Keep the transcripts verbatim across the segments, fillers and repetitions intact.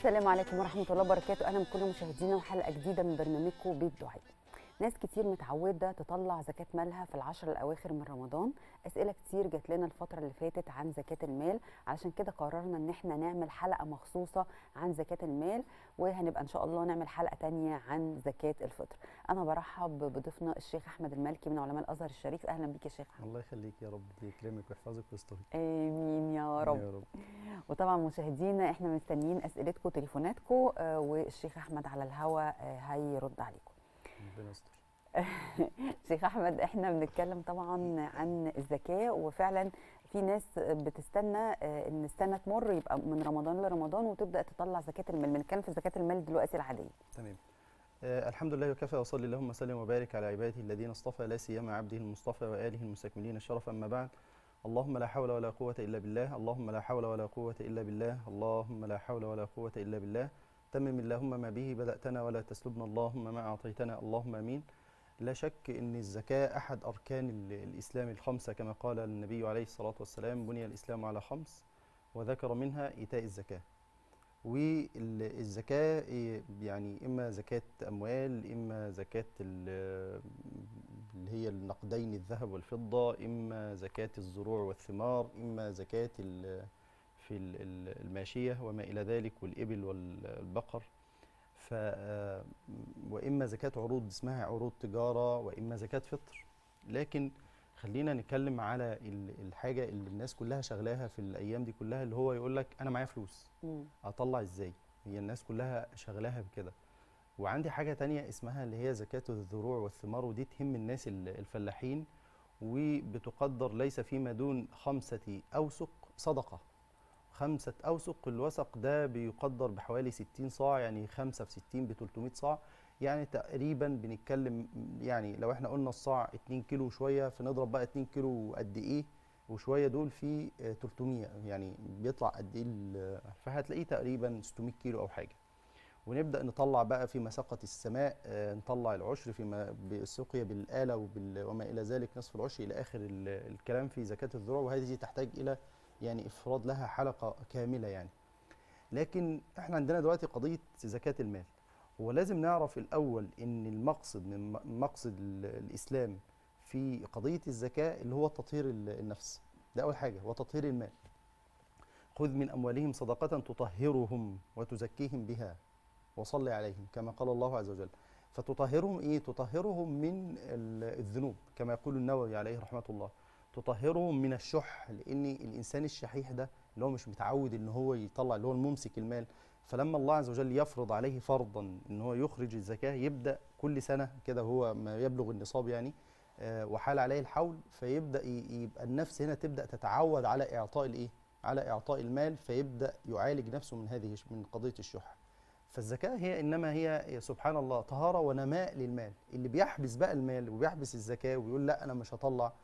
السلام عليكم ورحمة الله وبركاته. أهلا بكل مشاهدينا وحلقة جديدة من برنامجكم بيت دعاء. ناس كتير متعودة تطلع زكاة مالها في العشر الأواخر من رمضان. أسئلة كتير جات لنا الفترة اللي فاتت عن زكاة المال، علشان كده قررنا إن احنا نعمل حلقة مخصوصة عن زكاة المال، وهنبقى إن شاء الله نعمل حلقة تانية عن زكاة الفطر. أنا برحب بضيفنا الشيخ أحمد المالكي من علماء الأزهر الشريف. أهلا بيك يا شيخ أحمد. الله يخليك، يا رب يكرمك ويحفظك ويسترك. آمين يا رب. يا رب. وطبعا مشاهدينا احنا مستنيين أسئلتكم وتليفوناتكم، آه والشيخ أحمد على الهوا آه هيرد عليكم. ربنا يستر. شيخ احمد، احنا بنتكلم طبعا عن الزكاه، وفعلا في ناس بتستنى ان السنه تمر يبقى من رمضان لرمضان وتبدا تطلع زكاه المال. بنتكلم في زكاه المال دلوقتي العاديه. تمام. آه الحمد لله وكفى، وصلي اللهم وسلم وبارك على عباده الذين اصطفى، لا سيما عبده المصطفى واله المستكملين الشرف. اما بعد، اللهم لا حول ولا قوه الا بالله، اللهم لا حول ولا قوه الا بالله، اللهم لا حول ولا قوه الا بالله. تمم اللهم ما به بداتنا ولا تسلبنا اللهم ما اعطيتنا، اللهم امين. لا شك أن الزكاة أحد أركان الإسلام الخمسة، كما قال النبي عليه الصلاة والسلام: بني الإسلام على خمس، وذكر منها إيتاء الزكاة. والزكاة يعني إما زكاة أموال، إما زكاة اللي هي النقدين الذهب والفضة، إما زكاة الزروع والثمار، إما زكاة في الماشية وما إلى ذلك، والإبل والبقر. ف وإما زكاة عروض اسمها عروض تجارة، وإما زكاة فطر. لكن خلينا نتكلم على الحاجة اللي الناس كلها شغلاها في الأيام دي كلها، اللي هو يقول لك أنا معايا فلوس أطلع إزاي؟ هي الناس كلها شغلاها بكده. وعندي حاجة تانية اسمها اللي هي زكاة الزروع والثمار، ودي تهم الناس الفلاحين، وبتقدر ليس فيما دون خمسة أوسق صدقة. خمسة أوسق، الوسق ده بيقدر بحوالي ستين صاع، يعني خمسة في ستين ب ثلاثمائة صاع، يعني تقريبا بنتكلم، يعني لو احنا قلنا الصاع اتنين كيلو وشوية، فنضرب بقى اتنين كيلو قد ايه وشوية، دول في ثلاثمائة، يعني بيطلع قد ايه، فهتلاقيه تقريبا ستمائة كيلو أو حاجة. ونبدأ نطلع بقى في مساقة السماء، نطلع العشر فيما بالسقيا بالآلة وبال وما إلى ذلك، نصف العشر إلى آخر الكلام في زكاة الذروع، وهذه تحتاج إلى يعني إفراد لها حلقة كاملة يعني. لكن احنا عندنا دلوقتي قضية زكاة المال، ولازم نعرف الأول إن المقصد من مقصد الإسلام في قضية الزكاة اللي هو تطهير النفس. ده أول حاجة، وتطهير المال. خذ من أموالهم صدقة تطهرهم وتزكيهم بها وصل عليهم، كما قال الله عز وجل. فتطهرهم إيه؟ تطهرهم من الذنوب، كما يقول النووي عليه رحمة الله، تطهرهم من الشح، لأن الإنسان الشحيح ده اللي هو مش متعود إن هو يطلع، اللي هو الممسك المال، فلما الله عز وجل يفرض عليه فرضا إن هو يخرج الزكاة، يبدأ كل سنة كده هو ما يبلغ النصاب يعني، آه وحال عليه الحول، فيبدأ يبقى النفس هنا تبدأ تتعود على إعطاء الإيه؟ على إعطاء المال، فيبدأ يعالج نفسه من هذه من قضية الشح. فالزكاة هي إنما هي سبحان الله طهارة ونماء للمال. اللي بيحبس بقى المال وبيحبس الزكاة ويقول لا أنا مش هطلع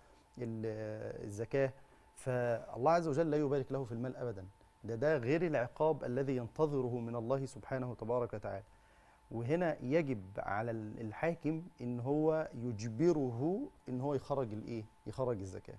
الزكاة، فالله عز وجل لا يبارك له في المال أبدا. ده ده غير العقاب الذي ينتظره من الله سبحانه تبارك وتعالى. وهنا يجب على الحاكم إن هو يجبره إن هو يخرج الإيه؟ يخرج الزكاة.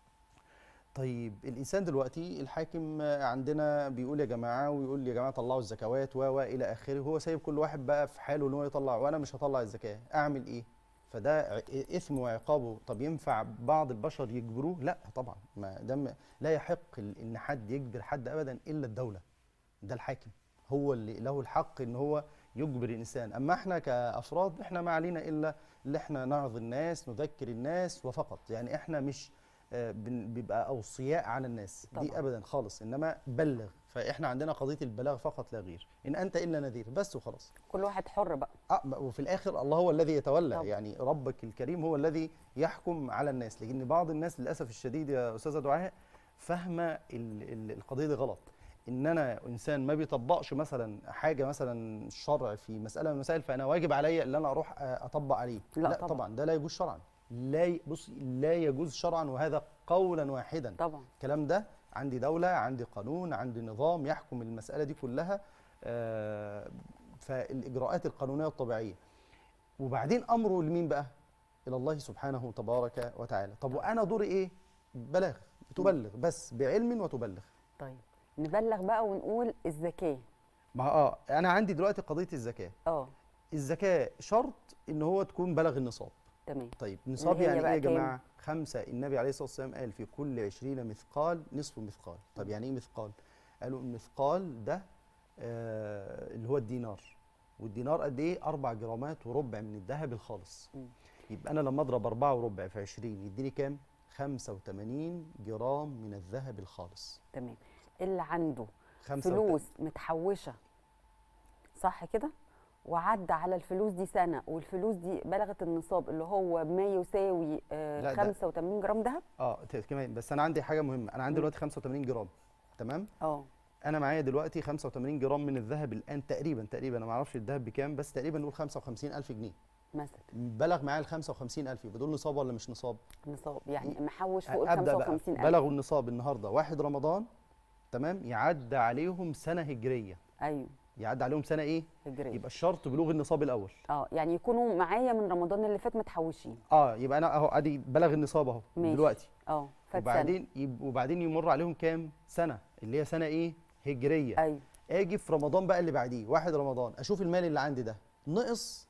طيب الإنسان دلوقتي الحاكم عندنا بيقول يا جماعة، ويقول يا جماعة طلعوا الزكوات و و إلى آخره، هو سايب كل واحد بقى في حاله إن هو يطلع، وأنا مش هطلع الزكاة، أعمل إيه؟ فده إثم وعقابه. طب ينفع بعض البشر يجبروه؟ لا طبعا، ما ده لا يحق إن حد يجبر حد أبدا إلا الدولة. ده الحاكم هو اللي له الحق إن هو يجبر الإنسان. أما إحنا كأفراد إحنا ما علينا إلا اللي إحنا نعظ الناس، نذكر الناس وفقط، يعني إحنا مش بيبقى اوصياء على الناس طبعا. دي ابدا خالص، انما بلغ. فاحنا عندنا قضيه البلاغ فقط لا غير، ان انت الا نذير بس وخلاص. كل واحد حر بقى. اه وفي الاخر الله هو الذي يتولى طبعا. يعني ربك الكريم هو الذي يحكم على الناس. لان بعض الناس للاسف الشديد يا استاذه دعاء فاهمه القضيه دي غلط، ان انا انسان ما بيطبقش مثلا حاجه، مثلا الشرع في مساله من المسائل، فانا واجب عليا ان انا اروح اطبق عليه. لا, لا طبعا. طبعا ده لا يجوز شرعا، لا بص لا يجوز شرعا، وهذا قولا واحدا طبعا. الكلام ده عندي دولة، عندي قانون، عندي نظام يحكم المسألة دي كلها، آه فالإجراءات القانونية الطبيعية. وبعدين أمره لمين بقى؟ إلى الله سبحانه تبارك وتعالى. طب وأنا دوري إيه؟ بلاغ، تبلغ بس بعلم وتبلغ. طيب نبلغ بقى ونقول الزكاة ما اه انا عندي دلوقتي قضيه الزكاه. اه الزكاه شرط ان هو تكون بلغ النصاب. تمام. طيب نصاب اللي هي يعني ايه بقى يا كام؟ جماعه؟ خمسه. النبي عليه الصلاه والسلام قال في كل عشرين مثقال نصف مثقال. طب يعني ايه مثقال؟ قالوا المثقال ده آه اللي هو الدينار، والدينار قد ايه؟ أربع جرامات وربع من الذهب الخالص. م. يبقى انا لما اضرب أربعة وربع في عشرين يديني كام؟ خمسة وثمانين جرام من الذهب الخالص. تمام. اللي عنده خمسة فلوس متحوشه، صح كده، وعدى على الفلوس دي سنه والفلوس دي بلغت النصاب اللي هو ما يساوي آه لا ده خمسة وثمانين جرام ذهب. اه ت- كمان، بس انا عندي حاجه مهمه. انا عندي م. دلوقتي خمسة وثمانين جرام، تمام؟ اه انا معايا دلوقتي خمسة وثمانين جرام من الذهب الان تقريبا تقريبا انا ما اعرفش الذهب بكام، بس تقريبا نقول خمسة وخمسين ألف جنيه. مثلا بلغ معايا ال خمسة وخمسين ألف، يبقى دول نصاب ولا مش نصاب؟ نصاب، يعني محوش فوق ال ابدا بقى. خمسة وخمسين ألف. بلغوا النصاب النهارده واحد رمضان، تمام؟ يعدى عليهم سنه هجريه. ايوه يعدى عليهم سنه ايه؟ هجريه. يبقى الشرط بلوغ النصاب الاول. اه يعني يكونوا معايا من رمضان اللي فات متحوشين. اه يبقى انا اهو ادي بلغ النصاب اهو ماشي. دلوقتي. اه فات سنة. وبعدين يب... وبعدين يمر عليهم كام سنه؟ اللي هي سنه ايه؟ هجريه. ايوه. اجي في رمضان بقى اللي بعديه واحد رمضان، اشوف المال اللي عندي ده نقص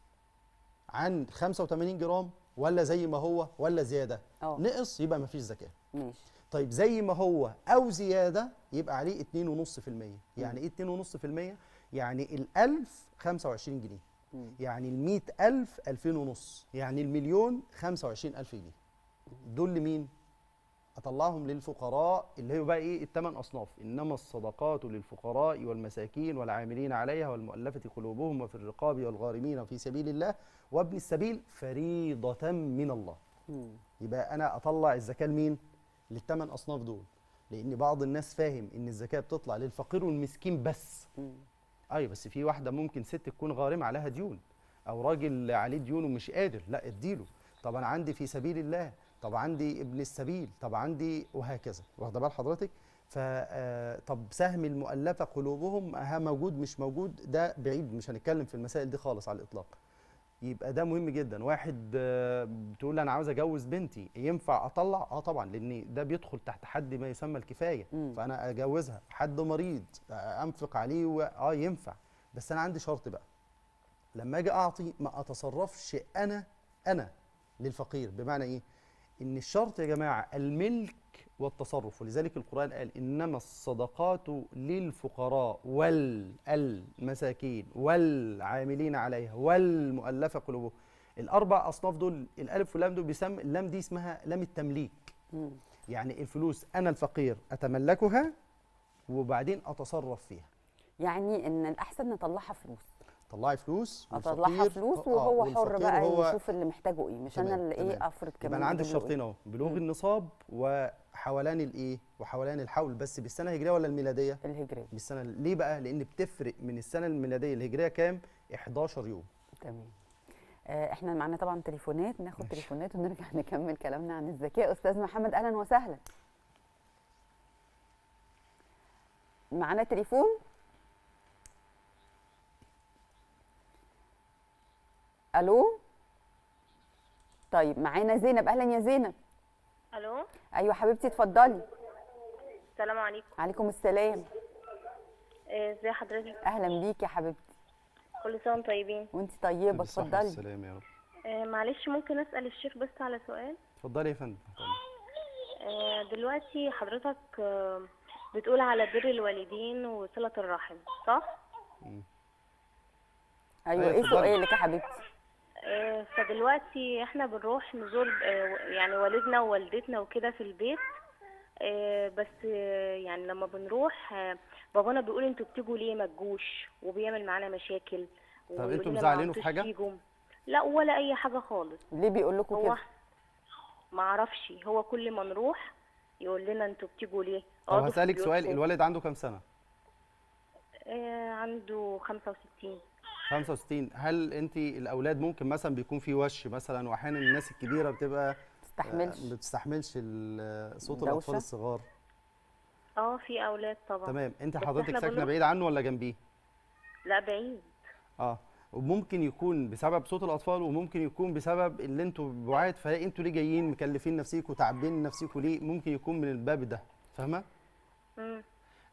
عن خمسة وثمانين جرام ولا زي ما هو ولا زياده؟ اه نقص يبقى ما فيش زكاه. ماشي. طيب زي ما هو او زياده يبقى عليه اتنين فاصلة خمسة في المية. يعني ايه اتنين فاصلة خمسة في المية؟ يعني ال ألف خمسة وعشرين جنيه. مم. يعني ال مئة ألف ألفين ونص. يعني المليون خمسة وعشرين ألف جنيه. دول لمين؟ اطلعهم للفقراء اللي هي بقى ايه؟ الثمان اصناف. انما الصدقات للفقراء والمساكين والعاملين عليها والمؤلفه قلوبهم وفي الرقاب والغارمين وفي سبيل الله وابن السبيل فريضه من الله. مم. يبقى انا اطلع الزكاه لمين؟ للثمان اصناف دول. لان بعض الناس فاهم ان الزكاه بتطلع للفقير والمسكين بس. مم. ايوه بس في واحده ممكن ست تكون غارمه عليها ديون، او راجل عليه ديون ومش قادر، لا اديله. طب انا عندي في سبيل الله، طب عندي ابن السبيل، طب عندي وهكذا. واخده بال حضرتك؟ ف طب سهم المؤلفه قلوبهم ها موجود مش موجود ده بعيد، مش هنتكلم في المسائل دي خالص على الاطلاق. يبقى ده مهم جدا. واحد بتقول انا عاوز اجوز بنتي، ينفع اطلع؟ اه طبعا، لان ده بيدخل تحت حد ما يسمى الكفايه. مم. فانا اجوزها. حد مريض انفق عليه و... اه ينفع. بس انا عندي شرط بقى، لما اجي اعطي ما اتصرفش انا انا للفقير. بمعنى ايه؟ ان الشرط يا جماعه الملك والتصرف. ولذلك القرآن قال إنما الصدقات للفقراء والمساكين والعاملين عليها والمؤلفة قلوبهم. الأربع أصناف دول الألف واللام دول بيسمى اللام دي اسمها لام التمليك. مم. يعني الفلوس أنا الفقير أتملكها وبعدين أتصرف فيها. يعني إن الأحسن نطلعها فلوس. طلعي فلوس اطلعها فلوس وهو آه حر بقى هو يشوف اللي محتاجه ايه، مش تمام انا اللي تمام. ايه افرض كمان. يبقى انا عندي أجيب له الشرطين اهو، بلوغ مم. النصاب وحولان الايه؟ وحولان الحول. بس بالسنه الهجريه ولا الميلاديه؟ الهجريه. بالسنه. ليه بقى؟ لان بتفرق من السنه الميلاديه الهجريه كام؟ احداشر يوم. تمام. آه احنا معانا طبعا تليفونات، ناخد ماشي. تليفونات ونرجع نكمل كلامنا عن الزكاه. استاذ محمد اهلا وسهلا. معانا تليفون. الو. طيب معانا زينب. اهلا يا زينب. الو. ايوه حبيبتي اتفضلي. السلام عليكم. عليكم السلام. آه، ازي حضرتك؟ اهلا بيكي يا حبيبتي. كل سنه وانتم طيبين. وانت طيبه. بالصحة اتفضلي. والسلام يا رب. آه، معلش ممكن اسال الشيخ بس على سؤال؟ اتفضلي يا فندم. آه، دلوقتي حضرتك آه، بتقول على بر الوالدين وصله الرحم، صح؟ مم. ايوه أيوة، ايه اتفضلي. سؤالك يا حبيبتي؟ آه، فدلوقتي احنا بنروح نزور آه، يعني والدنا ووالدتنا وكده في البيت. آه، بس آه، يعني لما بنروح آه، بابانا بيقول انتوا بتيجوا ليه ما تجوش، وبيعمل معانا مشاكل. طب ويقول انتوا لنا مزعلينه ما في عدتوش حاجة؟ تيجوا. لا ولا اي حاجه خالص. ليه بيقول لكم هو كده؟ ما اعرفش، هو كل ما نروح يقول لنا انتوا بتيجوا ليه؟ طب اقعدوا في هسألك سؤال، بيوتكم. الوالد عنده كام سنة؟ آه عنده خمسة وستين. خمسة وستين. هل انت الاولاد ممكن مثلا بيكون في وش مثلا، واحيانا الناس الكبيرة بتبقى تستحملش ما بتستحملش ال- صوت الدوشة؟ الاطفال الصغار؟ اه في اولاد طبعا. تمام. انت بس حضرتك احنا ساكنة بنروح- بعيد عنه ولا جنبيه؟ لا بعيد. اه. وممكن يكون بسبب صوت الاطفال، وممكن يكون بسبب اللي انتوا بعاد، فانتوا ليه جايين مكلفين نفسيكوا وتعبين نفسيكوا ليه؟ ممكن يكون من الباب ده، فاهمه؟ امم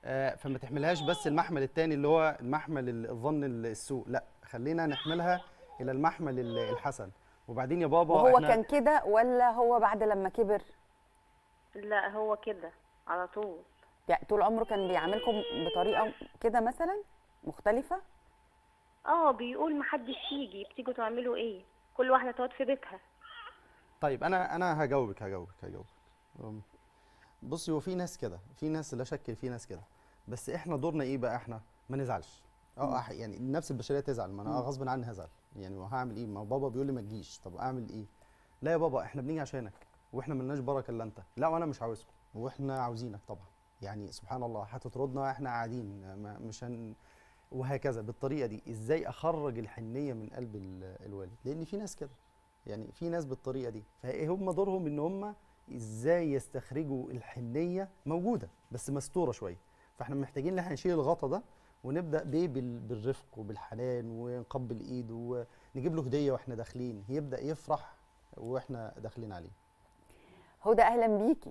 آه، فما تحملهاش بس المحمل الثاني اللي هو المحمل ال- الظن ال- السوء، لا خلينا نحملها الى المحمل ال- الحسن. وبعدين يا بابا وهو احنا كان كده ولا هو بعد لما كبر؟ لا هو كده على طول. يعني طول عمره كان بيعاملكم بطريقه كده مثلا مختلفه؟ اه بيقول محدش يجي، بتيجوا تعملوا ايه؟ كل واحده تقعد في بيتها. طيب انا انا هجاوبك هجاوبك هجاوبك أم، بصي، هو في ناس كده، في ناس لا شك في ناس كده، بس احنا دورنا ايه بقى؟ احنا ما نزعلش. اه أح- يعني النفس البشريه تزعل، ما انا مم. غصب عني هزعل، يعني وهعمل ايه؟ ما هو بابا بيقول لي ما تجيش، طب اعمل ايه؟ لا يا بابا احنا بنيجي عشانك، واحنا ملناش بركه الا انت. لا وانا مش عاوزكم، واحنا عاوزينك طبعا. يعني سبحان الله هتطردنا احنا قاعدين ما- مش هن وهكذا بالطريقه دي. ازاي اخرج الحنيه من قلب ال- الوالد؟ لان في ناس كده، يعني في ناس بالطريقه دي، فهم دورهم ان هم ازاي يستخرجوا الحنيه موجوده بس مستوره شويه. فاحنا محتاجين ان احنا نشيل الغطا ده ونبدا بيه بال- بالرفق وبالحنان، ونقبل ايده ونجيب له هديه واحنا داخلين، يبدا يفرح واحنا داخلين عليه. هدى اهلا بيكي.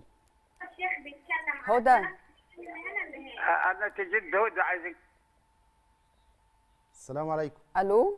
هدى انا تجد هدى عايزك. السلام عليكم. الو.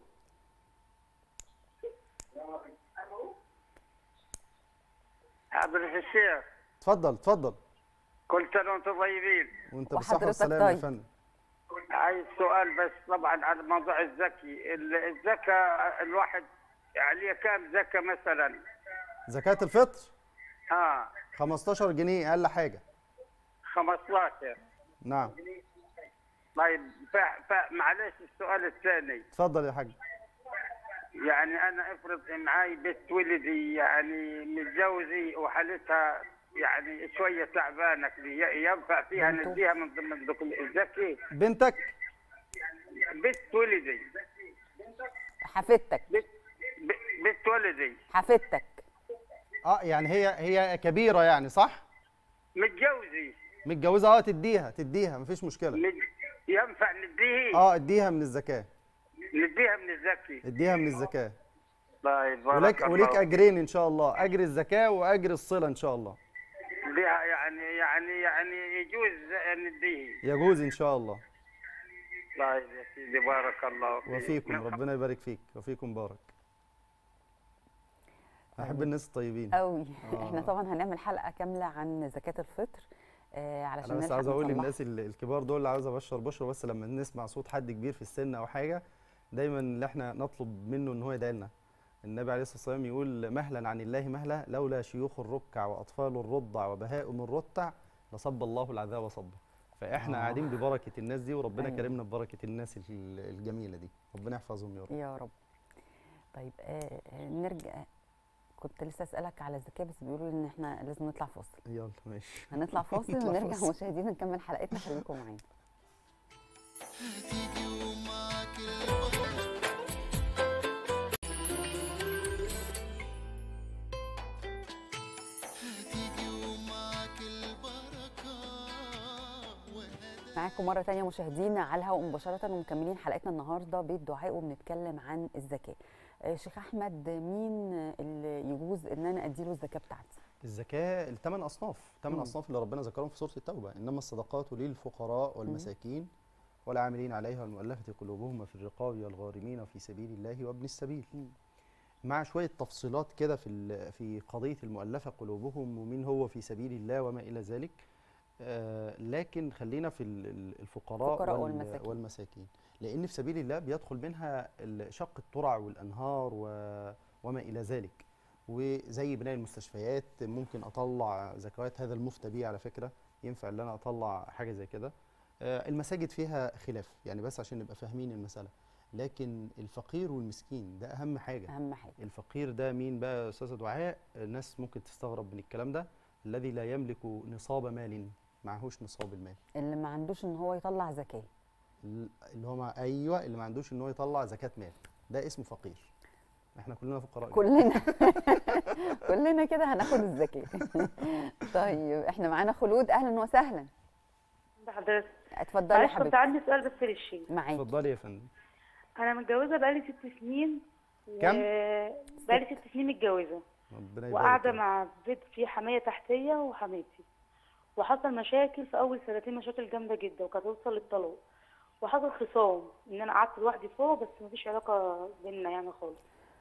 عبد الشيخ، اتفضل اتفضل. كل سنه وانتم طيبين. وانت بالصحه وحضرتك والسلامه يا طيب. فندم. عايز سؤال بس طبعا على موضوع الزكي. ال- الزكاه الواحد عليه كام زكاه مثلا؟ زكاه الفطر اه خمستاشر جنيه اقل حاجه. خمستاشر. نعم. طيب ف- ف- معلش السؤال الثاني، اتفضل يا حاج. يعني انا افرض معاي بنت ولدي يعني متجوزي وحالتها يعني شويه تعبانه كده، ي- ينفع فيها بنته؟ نديها من ضمن دخول الزكي؟ بنتك؟ بنت ولدي. حفيدتك. بنت ب- بنت ولدي حفيدتك. اه يعني هي هي كبيره يعني، صح؟ متجوزي. متجوزه، اه تديها تديها مفيش مشكله. مد... ينفع نديه؟ اه اديها من الزكاه، نديها من الزكي. اديها من الزكاه. طيب بارك ولك الله. وليك اجرين ان شاء الله، اجر الزكاه واجر الصله ان شاء الله. نديها يعني يعني يعني يجوز نديه. يجوز ان شاء الله. طيب يا سيدي بارك الله فيك. وفيكم ربنا يبارك فيك، وفيكم بارك. احب الناس الطيبين. قوي. آه. احنا طبعا هنعمل حلقه كامله عن زكاه الفطر آه علشان انا بس نلحق عاوز اقول نطلعها. للناس ال- الكبار دول اللي عاوز ابشر بشره، بس لما نسمع صوت حد كبير في السن او حاجه دايما اللي احنا نطلب منه ان هو يدعي لنا. النبي عليه الصلاه والسلام يقول مهلا عن الله مهلا، لولا شيوخ الركع واطفال الرضع وبهائم الرتع لصب الله العذاب صبا. فاحنا آه. قاعدين ببركه الناس دي، وربنا أيوة. كرمنا ببركه الناس ال- الجميله دي، ربنا يحفظهم يا رب. يا رب. طيب آه آه، نرجع. كنت لسه اسالك على الزكاه بس بيقولوا لي ان احنا لازم نطلع فاصل. يلا ماشي. هنطلع فاصل نطلع ونرجع فاصل. مشاهدينا نكمل حلقتنا، خليكم معانا. معاكم مرة تانية مشاهدينا على الهواء مباشرة، ومكملين حلقتنا النهاردة بالدعاء وبنتكلم عن الزكاة. آه، شيخ أحمد، مين اللي يجوز إن أنا أديله الزكاة بتاعتي؟ الزكاة الثمان أصناف، ثمان مم. أصناف اللي ربنا ذكرهم في سورة التوبة، إنما الصدقات للفقراء والمساكين والعاملين عليها والمؤلفة قلوبهم وفي الرقاب والغارمين وفي سبيل الله وابن السبيل. مم. مع شوية تفصيلات كده في ال- في قضية المؤلفة قلوبهم ومين هو في سبيل الله وما إلى ذلك. آه لكن خلينا في ال- ال- الفقراء الفقراء وال- والمساكين. والمساكين، لأن في سبيل الله بيدخل منها ال- شق الترع والأنهار و- وما إلى ذلك. وزي بناء المستشفيات ممكن اطلع زكوات، هذا المفتى بيه على فكره، ينفع ان انا اطلع حاجه زي كده. آه، المساجد فيها خلاف يعني، بس عشان نبقى فاهمين المساله. لكن الفقير والمسكين ده اهم حاجه. أهم حاجة. الفقير ده مين بقى يا استاذه دعاء؟ الناس ممكن تستغرب من الكلام ده، الذي لا يملك نصاب مال، معهوش نصاب المال. اللي ما عندوش إن هو يطلع زكاة. اللي هو مع ايوه اللي ما عندوش ان هو يطلع زكاه مال، ده اسمه فقير. احنا كلنا فقراء. كلنا كلنا كده هناخد الزكاة. طيب احنا معانا خلود، أهلا وسهلا. بحضرتك اتفضلي يا معلش كنت حبيبتي. عندي سؤال بس للشيخ. معاكي. اتفضلي يا فندم. انا متجوزه بقالي ست سنين. كم؟ بقالي ست سنين متجوزه ربنا يبارك وقاعده فيك. مع بيت فيه حمايه تحتيه وحماتي، وحصل مشاكل في اول سنتين، مشاكل جامده جدا وكانت توصل للطلاق، وحصل خصام ان انا قعدت لوحدي فوق، بس مفيش علاقه بينا يعني خالص.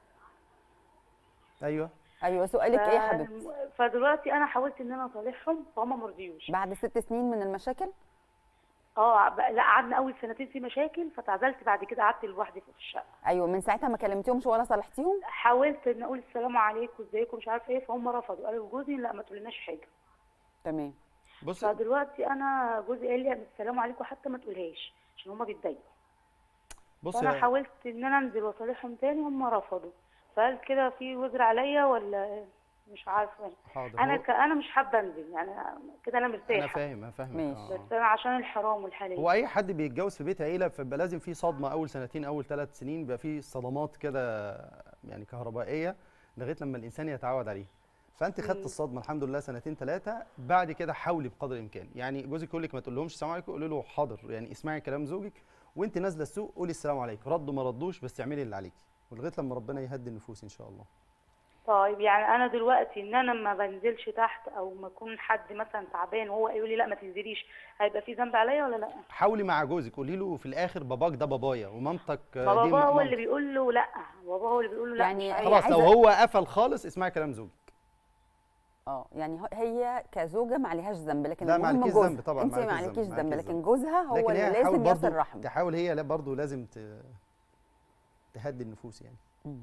ايوه ايوه سؤالك ايه يا حبيبتي؟ ف... فدلوقتي انا حاولت ان انا اصالحهم فهم ما رضيوش. بعد ست سنين من المشاكل؟ اه ب- لا قعدنا اول سنتين في مشاكل، فتعزلت بعد كده قعدت لوحدي في الشقه. ايوه من ساعتها ما كلمتيهمش ولا صالحتيهم؟ حاولت ان اقول السلام عليكم ازيكم مش عارفه ايه، فهم رفضوا، قالوا لجوزي لا ما تقولناش حاجه. تمام. بص فدلوقتي انا جوزي قال لي السلام عليكم حتى ما تقولهاش عشان هم بيتضايقوا. بص فانا يا- حاولت ان انا انزل واصالحهم تاني، هم رفضوا. فهل كده في وزر عليا ولا إيه؟ مش عارفه. حاضر. انا هو- ك... انا مش حابه انزل يعني، كده انا انا مرتاحه. فاهم انا فاهمك. ماشي. آه. بس انا عشان الحرام والحلال. هو اي حد بيتجوز في بيت عيله فبيبقى لازم في صدمه اول سنتين اول ثلاث سنين، بيبقى في صدمات كده يعني كهربائيه لغايه لما الانسان يتعود عليها. فانت خدت مم. الصدمه الحمد لله سنتين ثلاثه، بعد كده حاولي بقدر الامكان. يعني جوزك يقول لك ما تقولهمش السلام عليكم، قولي له حاضر، يعني اسمعي كلام زوجك، وانت نازله السوق قولي السلام عليكم، ردوا ما ردوش بس اعملي اللي عليكي، ولغايه لما ربنا يهدي النفوس ان شاء الله. طيب يعني انا دلوقتي ان انا ما بنزلش تحت او ما يكون حد مثلا تعبان وهو يقول لي لا ما تنزليش، هيبقى في ذنب عليا ولا لا؟ حاولي مع جوزك قولي له في الاخر باباك ده بابايا ومامتك آه، ما دي بابا هو مامتك. اللي بيقول له لا، بابا هو اللي بيقول له لا يعني مش عايز. خلاص لو عايزة- هو قفل خالص اسمعي كلام زوجك. اه يعني هو- هي كزوجه ما عليهاش ذنب، لكن لا، ما المهم عليكيش جوزها. ذنب طبعا، انت ما ما عليكيش عليكيش ذنب، ذنب، ما عليكيش لكن ذنب. جوزها هو لكن اللي هي حاول لازم يصل برضو رحم. تحاول هي لا برضو لازم ت... تهدي النفوس يعني. مم.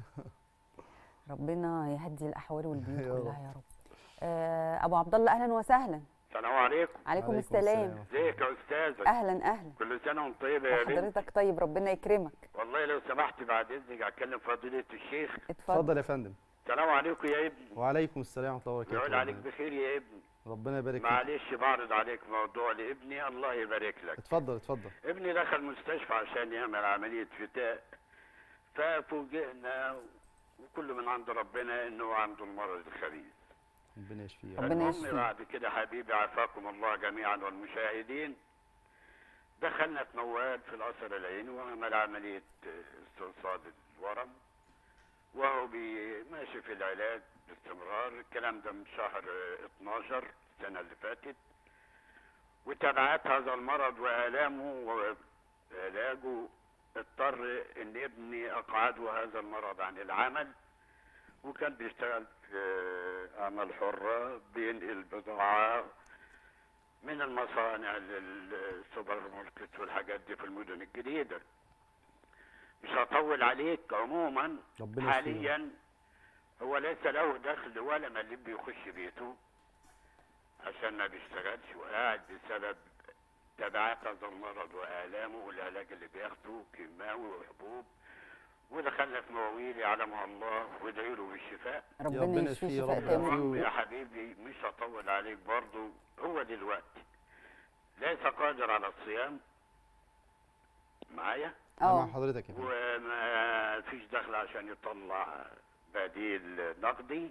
ربنا يهدي الاحوال والبيوت يا رب. كلها يا رب. آه، ابو عبد الله اهلا وسهلا. السلام عليكم. عليكم عليكم السلام. ازيك يا استاذ؟ اهلا اهلا. كل سنه وانت طيبه يا بنت. حضرتك طيب، ربنا يكرمك. والله لو سمحت بعد اذنك اتكلم فضيله الشيخ. اتفضل. اتفضل يا فندم. السلام عليكم يا ابني. وعليكم السلام ورحمه الله يعود وبركاته. عليك بخير يا ابني. ربنا يبارك فيك. معلش بعرض عليك موضوع لابني، الله يبارك لك. اتفضل اتفضل. ابني دخل مستشفى عشان يعمل عمليه فتاء، ففوجئنا وكل من عند ربنا انه عنده المرض الخبيث. ربنا يشفيه يا ربنا رب. المهم يشفيه. بعد كده حبيبي عافاكم الله جميعا والمشاهدين، دخلنا في موال في القصر العيني وعمل عمليه استئصال الورم، وهو بي- ماشي في العلاج باستمرار. الكلام ده من شهر اتناشر السنه اللي فاتت، وتبعات هذا المرض والامه وعلاجه اضطر ان ابني اقعده هذا المرض عن العمل، وكان بيشتغل في اعمال حره، بينقل بضاعه من المصانع للسوبر ماركت والحاجات دي في المدن الجديده. مش هطول عليك. عموما ربنا يشفيه. حاليا هو ليس له دخل ولا مليم بيخش بيته عشان ما بيشتغلش، وقاعد بسبب تبعات هذا المرض والامه والعلاج اللي بياخده كيماوي وحبوب، ودخلنا في مواويل يعلمها الله وادعي له بالشفاء. ربنا ربنا يشفيه يشفيه يا شفاء رب. كامل. المهم يا حبيبي مش هطول عليك برضه، هو دلوقتي ليس قادر على الصيام معايا، مع اه حضرتك يا فندم. وما فيش دخل عشان يطلع بديل نقدي،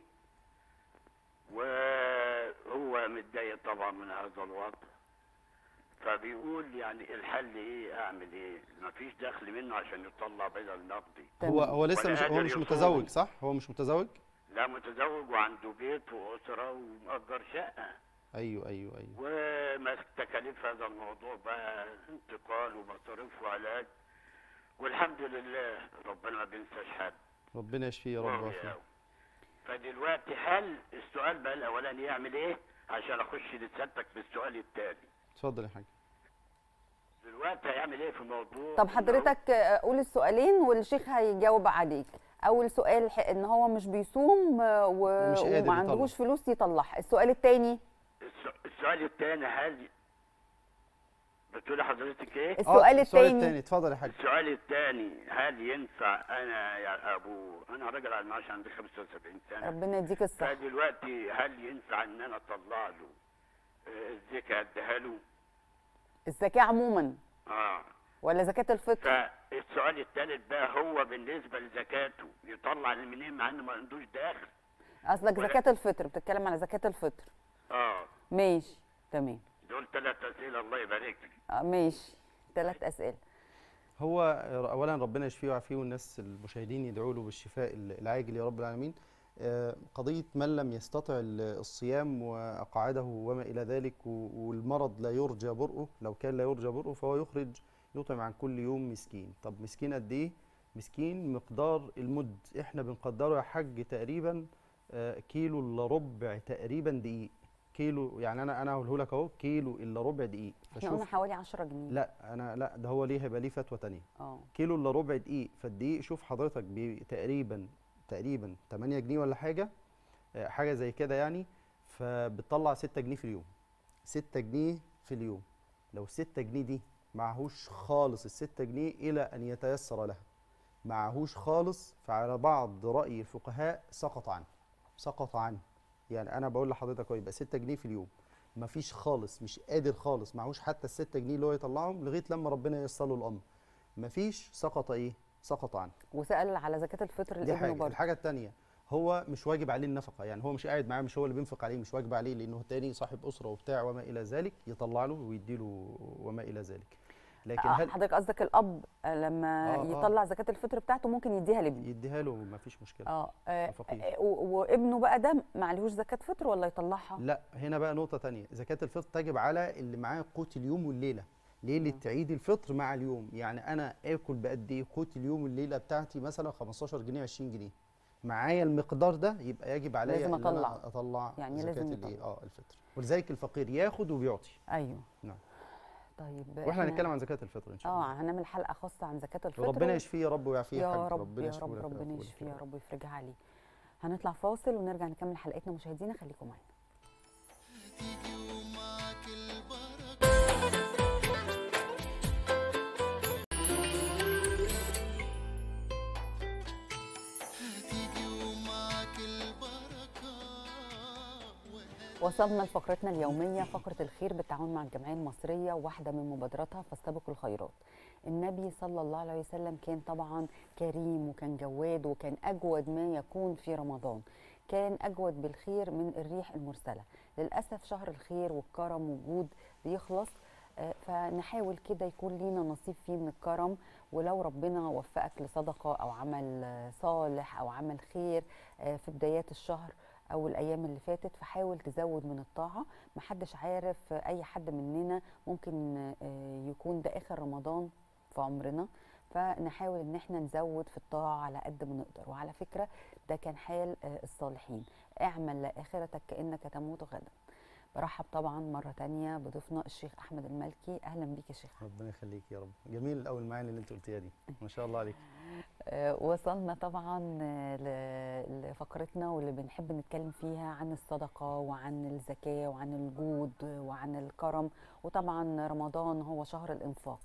وهو متضايق طبعا من هذا الوضع، فبيقول يعني الحل ايه، اعمل ايه؟ ما فيش دخل منه عشان يطلع بدل نقدي. هو هو لسه ولا مش هو قادر مش يصوم. متزوج صح؟ هو مش متزوج؟ لا متزوج وعنده بيت واسره ومأجر شقه، ايوه ايوه ايوه. وماسك تكاليف هذا الموضوع بقى انتقال ومصاريف وعلاج، والحمد لله ربنا ما بينساش حد. ربنا يشفيه يا رب واو ويعافيه. يا. فدلوقتي هل السؤال بقى الاولاني يعمل ايه عشان اخش لسيادتك بالسؤال الثاني؟ اتفضل يا حاج. دلوقتي هيعمل ايه في الموضوع؟ طب إن هو- حضرتك آه، قول السؤالين والشيخ هيجاوب عليك. اول سؤال ح- ان هو مش بيصوم آه، و- ومش قادر وما عندهوش يطلع. فلوس يطلعها. السؤال الثاني الس- السؤال الثاني هل بتقولي حضرتك ايه؟ السؤال آه، السؤال الثاني الثاني اتفضل يا حاج. السؤال الثاني هل ينفع انا يا ابو، انا راجل على المعاش عندي خمسة وسبعين سنه، ربنا يديك الصحة. فدلوقتي هل ينفع ان انا اطلع له آه، الزكاه اديها له؟ الزكاة عموما اه. ولا زكاة الفطر؟ فالسؤال الثالث بقى هو بالنسبه لزكاته يطلع منين مع انه ما عندوش دخل؟ قصدك ولا- زكاة الفطر، بتتكلم على زكاة الفطر. اه. ماشي تمام. دول ثلاث اسئله الله يبارك لك. آه ماشي، ثلاث أسئلة. هو اولا ربنا يشفيه ويعافيه، والناس المشاهدين يدعوا له بالشفاء العاجل يا رب العالمين. آه، قضيه من لم يستطع ال- الصيام واقعده وما الى ذلك، و- والمرض لا يرجى برؤه، لو كان لا يرجى برؤه فهو يخرج يطعم عن كل يوم مسكين. طب مسكين قد ايه؟ مسكين مقدار المد، احنا بنقدره يا حاج تقريبا آه، كيلو الا ربع تقريبا دقيق. كيلو يعني انا انا هقوله لك اهو، كيلو الا ربع دقيق. احنا قلنا حوالي عشرة جنيه. لا انا لا، ده هو ليه هيبقى ليه فتوى تانية. اه كيلو الا ربع دقيق، فالدقيق شوف حضرتك بي- تقريبا تقريبا تمانية جنيه ولا حاجه، آه، حاجه زي كده يعني. فبتطلع ستة جنيه في اليوم. ستة جنيه في اليوم. لو ستة جنيه دي معهوش خالص، الستة جنيه الى ان يتيسر لها، معهوش خالص، فعلى بعض راي الفقهاء سقط عنه. سقط عنه يعني انا بقول لحضرتك هو يبقى ستة جنيه في اليوم، مفيش خالص، مش قادر خالص، معهوش حتى الستة جنيه اللي هو يطلعهم لغايه لما ربنا ييسر له الامر، مفيش، سقط ايه؟ سقط عنه. وسأل على زكاة الفطر دي لابنه حاجه. برضه. الحاجه الثانيه، هو مش واجب عليه النفقه، يعني هو مش قاعد معاه، مش هو اللي بينفق عليه، مش واجب عليه، لانه تاني صاحب اسره وبتاع وما الى ذلك، يطلع له ويدي له وما الى ذلك. لكن آه، هل حضرتك قصدك الاب لما آه، آه. يطلع زكاة الفطر بتاعته ممكن يديها لابنه. يديها له مفيش مشكله. اه آه، فقير. آه، و- وابنه بقى ده معلهوش زكاة فطر ولا يطلعها؟ لا هنا بقى نقطة تانية، زكاة الفطر تجب على اللي معاه قوت اليوم والليلة. ليلة عيد الفطر مع اليوم، يعني أنا آكل بقد إيه قوت اليوم والليلة بتاعتي مثلا خمستاشر جنيه عشرين جنيه، معايا المقدار ده يبقى يجب عليا لازم إن أنا أطلع. أطلع يعني زكاة لازم الإيه؟ يطلع. اه الفطر، ولذلك الفقير ياخد وبيعطي. ايوه. نعم. طيب واحنا إحنا- هنتكلم عن زكاة الفطر إن شاء الله. اه هنعمل حلقة خاصة عن زكاة الفطر. ربنا يشفيه يا رب ويعافيه يا حاج. رب ربنا يا يشفيه رب ويعافيه ربنا ويعافيه. يشفيه يا رب ويفرجها عليه. هنطلع فاصل ونرجع نكمل حلقتنا مشاهدينا، خليكم معانا. وصلنا لفقرتنا اليومية، فقرة الخير بالتعاون مع الجمعية المصرية، واحدة من مبادراتها فاستبقوا الخيرات. النبي صلى الله عليه وسلم كان طبعا كريم وكان جواد وكان أجود ما يكون في رمضان، كان أجود بالخير من الريح المرسلة. للأسف شهر الخير والكرم وجود بيخلص، آه، فنحاول كده يكون لينا نصيب فيه من الكرم. ولو ربنا وفقك لصدقة أو عمل آه، صالح أو عمل خير آه، في بدايات الشهر أو الأيام اللي فاتت، فحاول تزود من الطاعة. محدش عارف، آه، أي حد مننا ممكن آه، يكون ده آخر رمضان في عمرنا، فنحاول ان احنا نزود في الطاعة على قد ما نقدر. وعلى فكرة ده كان حال آه، الصالحين، اعمل لآخرتك كأنك تموت غدا. برحب طبعا مرة تانية بضيفنا الشيخ أحمد المالكي. أهلا بيك يا شيخ. ربنا يخليك يا رب. جميل الأول المعاني اللي أنت قلتيها دي، ما شاء الله عليك. آه، وصلنا طبعا آه، ل- لفقرتنا واللي بنحب نتكلم فيها عن الصدقة وعن الزكاة وعن الجود وعن الكرم، وطبعا رمضان هو شهر الإنفاق.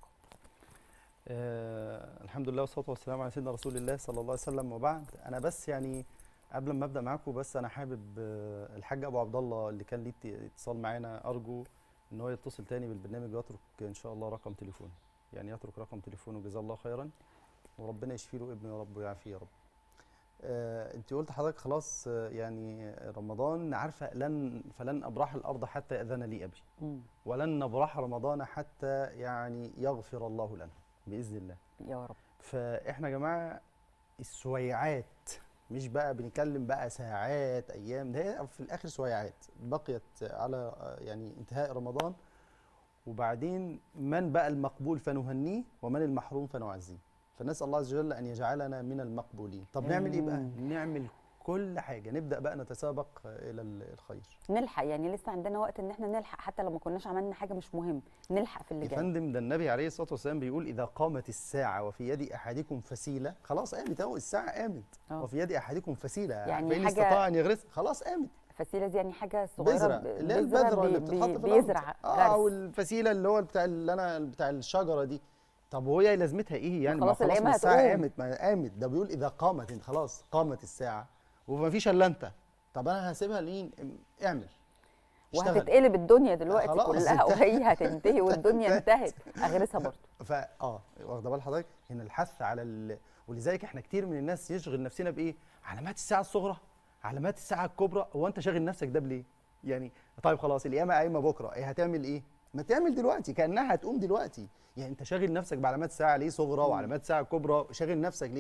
آه الحمد لله والصلاه والسلام على سيدنا رسول الله صلى الله عليه وسلم، وبعد. انا بس يعني قبل ما ابدا معاكم، بس انا حابب آه الحاج ابو عبد الله اللي كان ليه ات- اتصال معانا، ارجو ان هو يتصل تاني بالبرنامج ويترك ان شاء الله رقم تليفونه، يعني يترك رقم تليفونه جزاه الله خيرا، وربنا يشفي له ابنه يا رب ويعافيه يا رب. آه انت قلت حضرتك خلاص، آه يعني رمضان عارفه لن فلن ابرح الارض حتى ياذن لي ابي، مم. ولن نبرح رمضان حتى يعني يغفر الله لنا باذن الله. يا رب. فاحنا يا جماعه السويعات، مش بقى بنتكلم بقى ساعات ايام، ده هي في الاخر سويعات بقيت على يعني انتهاء رمضان، وبعدين من بقى المقبول فنهنيه ومن المحروم فنعزيه. فنسال الله عز وجل ان يجعلنا من المقبولين. طب نعمل ايه بقى؟ آمين. نعمل كل حاجه، نبدا بقى نتسابق الى الخير. نلحق، يعني لسه عندنا وقت ان احنا نلحق، حتى لو ما كناش عملنا حاجة مش مهم، نلحق في اللي يا جاي. فندم ده النبي عليه الصلاه والسلام بيقول اذا قامت الساعه وفي يد احدكم فسيله، خلاص قامت اهو، الساعه قامت. آه. وفي يد احدكم فسيله، يعني فإن حاجة- استطاع ان يغرس، خلاص قامت. الفسيلة دي يعني حاجة صغيرة، بذره، ب- اللي هي بذرة البذره اللي بي- بتتحط بي- في الارض. بيزرع اه غرس. والفسيله اللي هو بتاع اللي انا بتاع الشجره دي. طب وهي لازمتها ايه يعني؟ ما خلاص خلاص القيامة ما الساعه هتقوم. قامت، ما قامت. ده بيقول اذا قامت، انت خلاص قامت الساعه وما فيش الا انت. طب انا هسيبها لمين؟ اعمل، اشتغل. وهتتقلب الدنيا دلوقتي خلاص كلها، انتهت. وهي هتنتهي والدنيا انتهت. اغرسها برضه. فا اه واخده بال حضرتك؟ هنا الحث على ال... ولذلك احنا كتير من الناس يشغل نفسنا بايه؟ علامات الساعه الصغرى، علامات الساعه الكبرى. هو انت شاغل نفسك ده بليه؟ يعني طيب خلاص القيامه قايمه بكره، ايه هتعمل ايه؟ ما تعمل دلوقتي كانها هتقوم دلوقتي. يعني انت شاغل نفسك بعلامات الساعه ليه صغرى وعلامات الساعه كبرى؟ شاغل نفسك ليه؟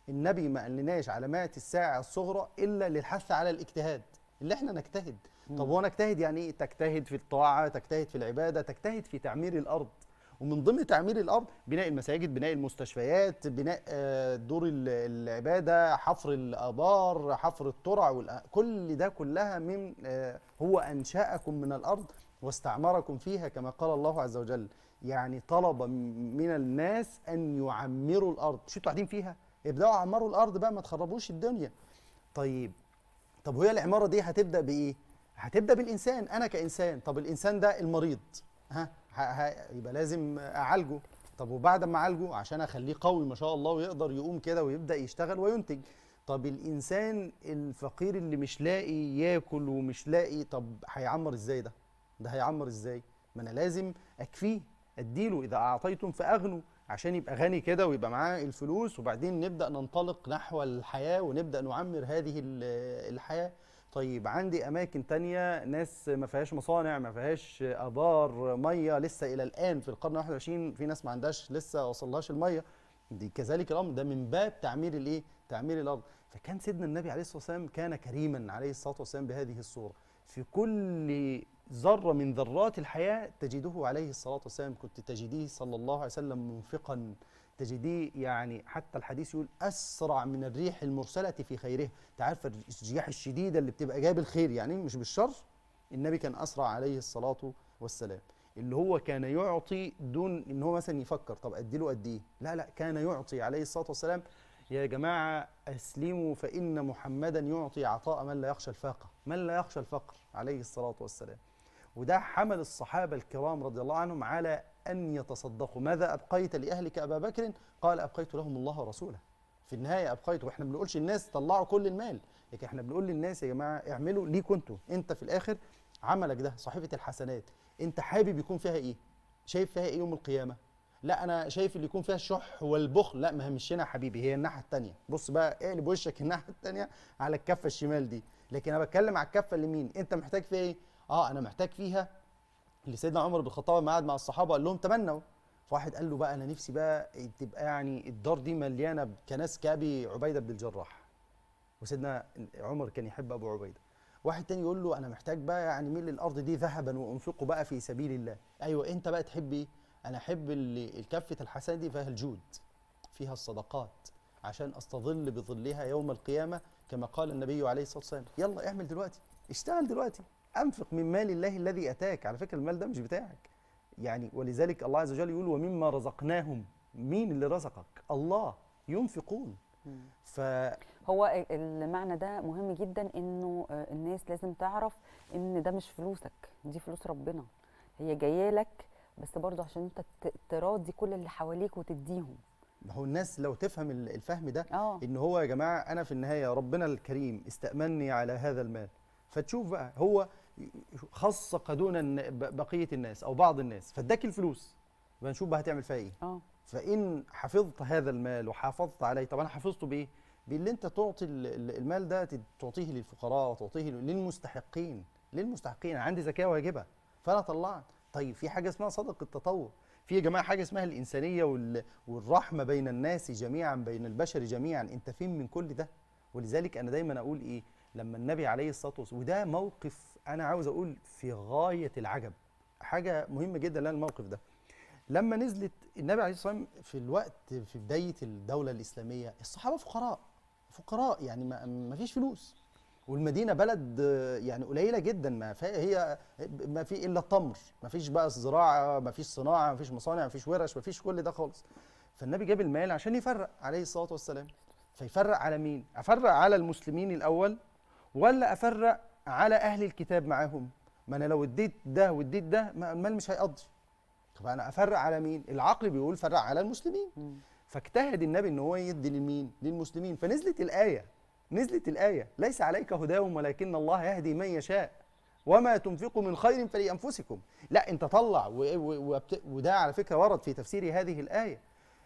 النبي ما قالناش علامات الساعه الصغرى الا للحث على الاجتهاد، اللي احنا نجتهد. طب هو نجتهد يعني ايه؟ تجتهد في الطاعه، تجتهد في العباده، تجتهد في تعمير الارض. ومن ضمن تعمير الارض بناء المساجد، بناء المستشفيات، بناء آه، دور ال- العباده، حفر الابار، حفر الترع، والأ- كل ده كلها من آه، هو انشاكم من الارض واستعمركم فيها كما قال الله عز وجل. يعني طلب م- من الناس ان يعمروا الارض. مش انتوا قاعدين فيها؟ ابداوا عمروا الارض بقى، ما تخربوش الدنيا. طيب طب وهي العماره دي هتبدا بايه؟ هتبدا بالانسان، انا كانسان. طب الانسان ده المريض، ها ه- ه- يبقى لازم اعالجه. طب وبعد ما اعالجه عشان اخليه قوي ما شاء الله ويقدر يقوم كده ويبدا يشتغل وينتج. طب الانسان الفقير اللي مش لاقي ياكل ومش لاقي، طب هيعمر ازاي ده؟ ده هيعمر ازاي؟ ما انا لازم اكفيه، اديله. اذا اعطيتم فاغنوا، عشان يبقى غني كده ويبقى معاه الفلوس، وبعدين نبدا ننطلق نحو الحياه ونبدا نعمر هذه ال- الحياه. طيب عندي اماكن تانية ناس ما فيهاش مصانع، ما فيهاش ابار ميه لسه الى الان في القرن الواحد والعشرين، في ناس ما عندهاش لسه وصلهاش الميه. دي كذلك الامر، ده من باب تعمير الايه؟ تعمير الارض. فكان سيدنا النبي عليه الصلاه والسلام كان كريما عليه الصلاه والسلام بهذه الصوره. في كل ذره من ذرات الحياه تجده عليه الصلاه والسلام، كنت تجديه صلى الله عليه وسلم منفقا، تجديه يعني حتى الحديث يقول اسرع من الريح المرسله في خيرها. انت عارف الرياح الشديده اللي بتبقى جايه بالخير يعني مش بالشر، النبي كان اسرع عليه الصلاه والسلام. اللي هو كان يعطي دون ان هو مثلا يفكر طب ادي له قد ايه، لا لا، كان يعطي عليه الصلاه والسلام. يا جماعه اسلموا فان محمدا يعطي عطاء من لا يخشى الفاقه، من لا يخشى الفقر عليه الصلاه والسلام. وده حمل الصحابه الكرام رضي الله عنهم على ان يتصدقوا. ماذا ابقيت لاهلك ابا بكر؟ قال ابقيت لهم الله ورسوله. في النهايه ابقيت. واحنا ما بنقولش الناس طلعوا كل المال، لكن احنا بنقول للناس يا جماعه اعملوا ليكوا انتوا. انت في الاخر عملك ده صحيفه الحسنات، انت حابب يكون فيها ايه؟ شايف فيها ايه يوم القيامه؟ لا انا شايف اللي يكون فيها الشح والبخل. لا ما هي مش هنا يا حبيبي، هي الناحيه الثانيه. بص بقى اقلب وشك الناحيه الثانيه على الكفه الشمال دي. لكن انا بتكلم على الكفه اليمين، انت محتاج فيها ايه؟ اه انا محتاج فيها اللي سيدنا عمر بن الخطاب لما قعد مع الصحابه قال لهم تمنوا. فواحد قال له بقى انا نفسي بقى تبقى يعني الدار دي مليانه كناس كابي عبيده بن الجراح. وسيدنا عمر كان يحب ابو عبيده. واحد تاني يقول له انا محتاج بقى يعني ملء الارض دي ذهبا وانفقه بقى في سبيل الله. ايوه انت بقى تحب ايه؟ انا احب اللي الكفه الحسنه دي فيها الجود، فيها الصدقات، عشان استظل بظلها يوم القيامه كما قال النبي عليه الصلاه والسلام. يلا اعمل دلوقتي، اشتغل دلوقتي، انفق من مال الله الذي اتاك. على فكره المال ده مش بتاعك يعني، ولذلك الله عز وجل يقول ومما رزقناهم. مين اللي رزقك؟ الله. ينفقون. ف هو المعنى ده مهم جدا، انه الناس لازم تعرف ان ده مش فلوسك، دي فلوس ربنا، هي جايه لك بس برضه عشان انت تراضي كل اللي حواليك وتديهم. ما هو الناس لو تفهم الفهم ده اه ان هو يا جماعه انا في النهايه ربنا الكريم استأمني على هذا المال. فتشوف بقى هو خصك دون بقيه الناس او بعض الناس فاداك الفلوس، يبقى نشوف بقى هتعمل فيها ايه. اه فان حفظت هذا المال وحافظت عليه، طب انا حفظته بايه؟ باللي انت تعطي المال ده، تعطيه للفقراء وتعطيه للمستحقين. للمستحقين عندي زكاه واجبه فانا طلعت. طيب في حاجه اسمها صدقه التطوع، في يا جماعه حاجه اسمها الانسانيه والرحمه بين الناس جميعا، بين البشر جميعا. انت فين من كل ده؟ ولذلك انا دايما اقول ايه لما النبي عليه الصلاه والسلام، وده موقف انا عاوز اقول في غايه العجب، حاجه مهمه جدا لنا الموقف ده. لما نزلت النبي عليه الصلاه والسلام في الوقت في بدايه الدوله الاسلاميه، الصحابه فقراء فقراء يعني ما فيش فلوس، والمدينه بلد يعني قليله جدا، ما هي ما في الا التمر، ما فيش بقى زراعه، ما فيش صناعه، ما فيش مصانع، ما فيش ورش، ما فيش كل ده خالص. فالنبي جاب المال عشان يفرق عليه الصلاه والسلام. فيفرق على مين؟ افرق على المسلمين الاول ولا افرق على اهل الكتاب معاهم؟ ما انا لو اديت ده واديت ده المال مش هيقضي. طب انا افرق على مين؟ العقل بيقول فرق على المسلمين. م. فاجتهد النبي ان هو يدي لمين؟ للمسلمين. فنزلت الايه، نزلت الايه ليس عليك هداهم ولكن الله يهدي من يشاء وما تنفقوا من خير فلانفسكم. لا انت طلع، وده على فكره ورد في تفسير هذه الايه.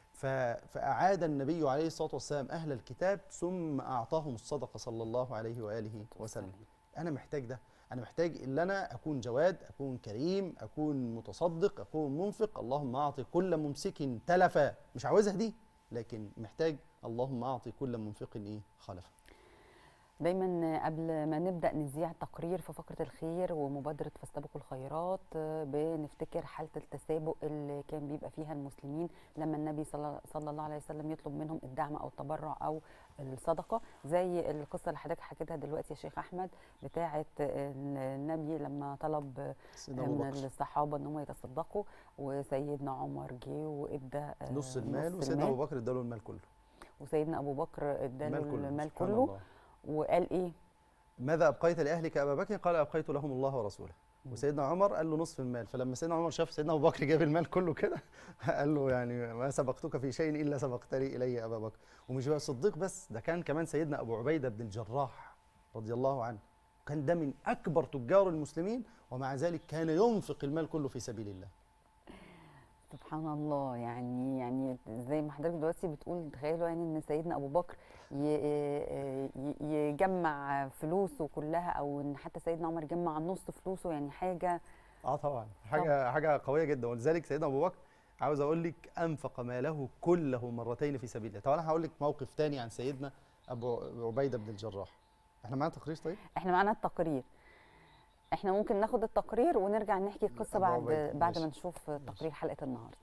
فاعاد النبي عليه الصلاه والسلام اهل الكتاب ثم اعطاهم الصدقه صلى الله عليه واله وسلم. انا محتاج ده، أنا محتاج إن أنا أكون جواد، أكون كريم، أكون متصدق، أكون منفق. اللهم أعطي كل ممسك تلفا، مش عاوزها دي، لكن محتاج اللهم اعطي كل منفق ايه خلفه. دايما قبل ما نبدا نذيع تقرير في فقره الخير ومبادره فاستبقوا الخيرات بنفتكر حاله التسابق اللي كان بيبقى فيها المسلمين لما النبي صلى الله عليه وسلم يطلب منهم الدعم او التبرع او الصدقه، زي القصه اللي حضرتك حكيتها دلوقتي يا شيخ احمد بتاعه النبي لما طلب من الصحابه ان هم يتصدقوا وسيدنا عمر جه وادى نص المال، وسيدنا ابو بكر اداله المال كله، وسيدنا ابو بكر اداله المال كله, كله. وقال ايه؟ ماذا ابقيت لاهلك ابا بكر؟ قال ابقيت لهم الله ورسوله. وسيدنا عمر قال له نصف المال، فلما سيدنا عمر شاف سيدنا ابو بكر جاب المال كله كده قال له يعني ما سبقتك في شيء الا سبقتني الي ابا بكر. ومش بقى الصديق بس، ده كان كمان سيدنا ابو عبيده بن الجراح رضي الله عنه، كان ده من اكبر تجار المسلمين، ومع ذلك كان ينفق المال كله في سبيل الله. سبحان الله. يعني يعني زي ما حضرتك دلوقتي بتقول، تخيلوا يعني ان سيدنا ابو بكر يجمع فلوسه كلها، او ان حتى سيدنا عمر يجمع نص فلوسه، يعني حاجه اه طبعا حاجه طبعا. حاجه قويه جدا. ولذلك سيدنا ابو بكر عاوز اقول لك انفق ماله كله مرتين في سبيل الله. طب انا هقول لك موقف ثاني عن سيدنا ابو عبيده بن الجراح. احنا معانا تقرير؟ طيب احنا معانا التقرير، احنا ممكن ناخد التقرير ونرجع نحكي القصه بعد بعد ما نشوف تقرير حلقه النهارده.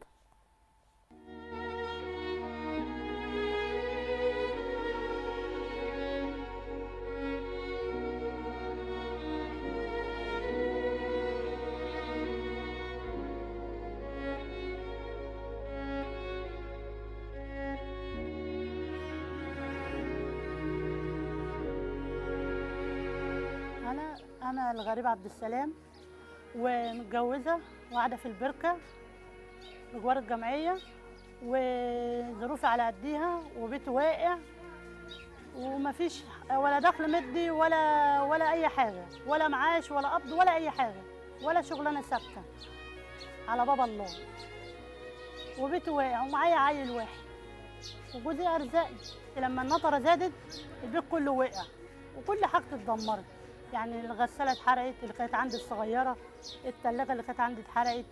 أنا الغريبة عبد السلام، ومتجوزة وقاعدة في البركة بجوار الجمعية، وظروفي على قديها وبيتي واقع ومفيش ولا دخل مدي ولا ولا أي حاجة، ولا معاش ولا قبض ولا أي حاجة، ولا شغلانة ثابتة على باب الله، وبيتي واقع ومعايا عيل واحد وجوزي أرزاقي. لما النطرة زادت البيت كله وقع وكل حاجتي اتدمرت. يعني الغسالة اتحرقت اللي كانت عندي الصغيرة، التلاجة اللي كانت عندي اتحرقت،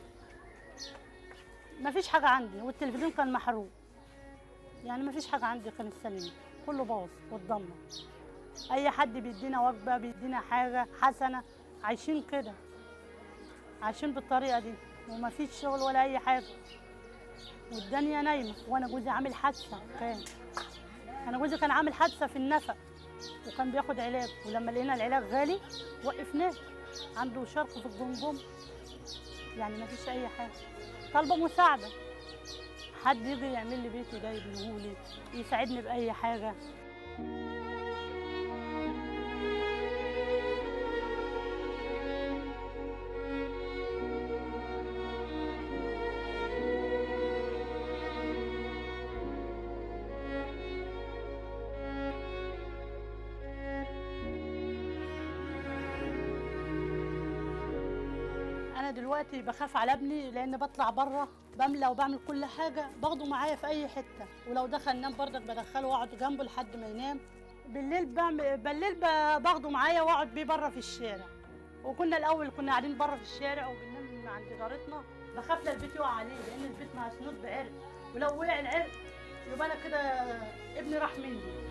مفيش حاجة عندي، والتلفزيون كان محروق. يعني مفيش حاجة عندي كانت سليمة، كله باظ واتدمر. أي حد بيدينا وجبة بيدينا حاجة حسنة، عايشين كده، عايشين بالطريقة دي، ومفيش شغل ولا أي حاجة، والدنيا نايمة. وأنا جوزي عامل حادثة، كان أنا جوزي كان عامل حادثة في النفق وكان بياخد علاج، ولما لقينا العلاج غالي وقفناه، عنده شرخ في الجمجمة. يعني ما فيش اي حاجه، طالبه مساعده، حد يجي يعمل لي بيتي ده، يبنيهولي، يساعدني باي حاجه. دلوقتي بخاف على ابني لان بطلع بره بملى وبعمل كل حاجه، باخده معايا في اي حته، ولو دخل نام بردك بدخله واقعد جنبه لحد ما ينام. بالليل بعمل بالليل باخده معايا واقعد بيه بره في الشارع. وكنا الاول كنا قاعدين بره في الشارع وبننام عند جارتنا، بخاف لا البيت يقع عليه لان البيت مسنود بعرق، ولو وقع العرق يبقى انا كده ابني راح مني.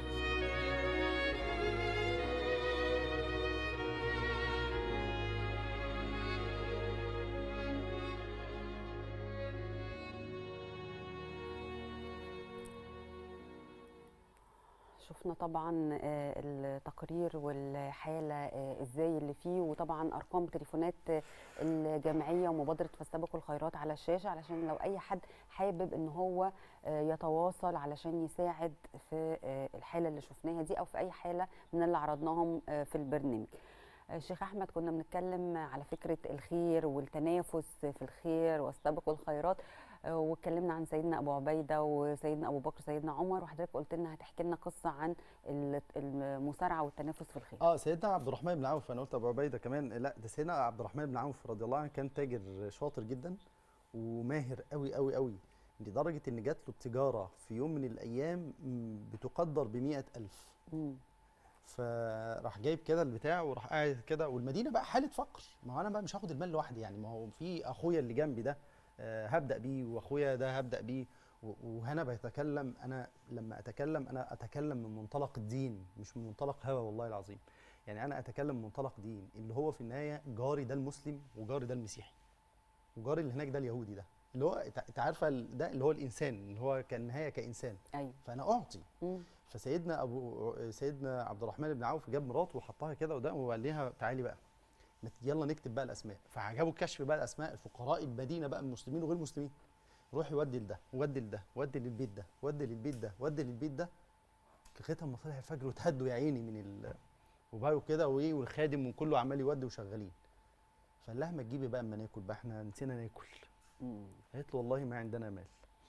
شفنا طبعا التقرير والحاله ازاي اللي فيه، وطبعا ارقام تليفونات الجمعيه ومبادره فاستبقوا الخيرات على الشاشه علشان لو اي حد حابب ان هو يتواصل علشان يساعد في الحاله اللي شفناها دي او في اي حاله من اللي عرضناهم في البرنامج. شيخ احمد، كنا بنتكلم على فكره الخير والتنافس في الخير واستبقوا الخيرات، واتكلمنا عن سيدنا ابو عبيده وسيدنا ابو بكر وسيدنا عمر، وحضرتك قلت لنا هتحكي لنا قصه عن المسارعه والتنافس في الخير. اه سيدنا عبد الرحمن بن عوف، انا قلت ابو عبيده كمان، لا ده سيدنا عبد الرحمن بن عوف رضي الله عنه كان تاجر شاطر جدا وماهر قوي قوي قوي، لدرجه ان جات له التجاره في يوم من الايام بتقدر ب مئة ألف. امم فراح جايب كده البتاع وراح قاعد كده، والمدينه بقى حاله فقر، ما هو انا بقى مش هاخد المال لوحدي، يعني ما هو في اخويا اللي جنبي ده آه هبدا بيه، واخويا ده هبدا بيه، و- وهنا بيتكلم، انا لما اتكلم انا اتكلم من منطلق الدين مش من منطلق هوى، والله العظيم. يعني انا اتكلم من منطلق دين، اللي هو في النهايه جاري ده المسلم وجاري ده المسيحي، وجاري اللي هناك ده اليهودي، ده اللي هو انت أنت عارفه ال- ده اللي هو الانسان، اللي هو كالنهايه كانسان. ايوه. فانا اعطي. مم. فسيدنا ابو سيدنا عبد الرحمن بن عوف جاب مراته وحطها كده قدامه وقال لها تعالي بقى يلا نكتب بقى الاسماء. فعجبه الكشف بقى الاسماء الفقراء المدينه بقى، المسلمين وغير المسلمين. روح يودي لده ودي لده ودي للبيت ده ودي للبيت ده ودي للبيت ده لغايه اما طلع الفجر وتهدوا يا عيني من ال وبقوا كده، وايه، والخادم وكله عمال يودي وشغالين. فقال لها ما تجيبي بقى اما ناكل بقى، احنا نسينا ناكل. مم. قالت له والله ما عندنا مال.